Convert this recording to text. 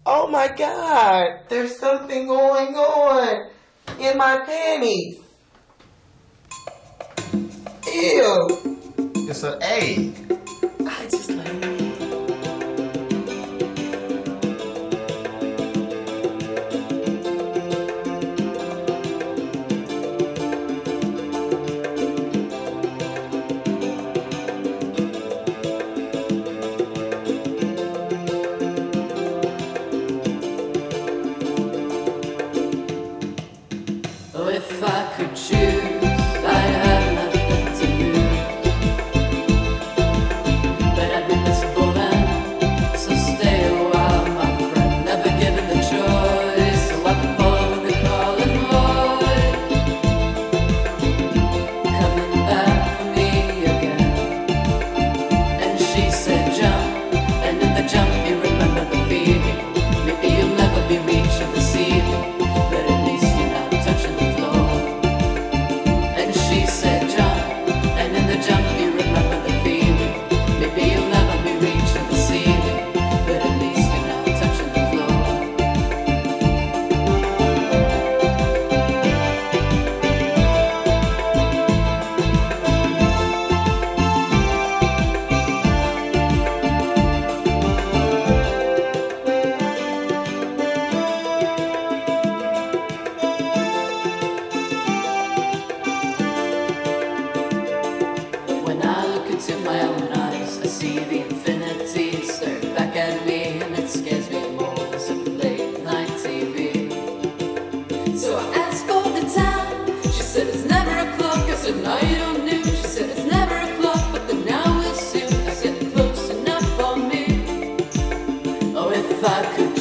Oh my God, there's something going on in my panties. Ew. It's an egg. I just like Oh, if I could choose, I'd have nothing to lose, but I'd be miserable then, so stay a while, my friend. Never given the choice, so I can follow the call and void, coming back for me again. And she said jump, and in the jump you remember the feeling. Maybe you'll never be reaching the ceiling, but at least you're not touching the floor. And she said jump, and in the jump you remember the feeling. Maybe you'll never be reaching the ceiling, but at least you're not touching the floor. When I look into my own eyes, I see the infinity stare back at me, and it scares me more than some late night TV. So I asked for the time. She said it's never o'clock. I said no, you don't know. She said it's never o'clock, but the now is soon. I said close enough for me. Oh, if I could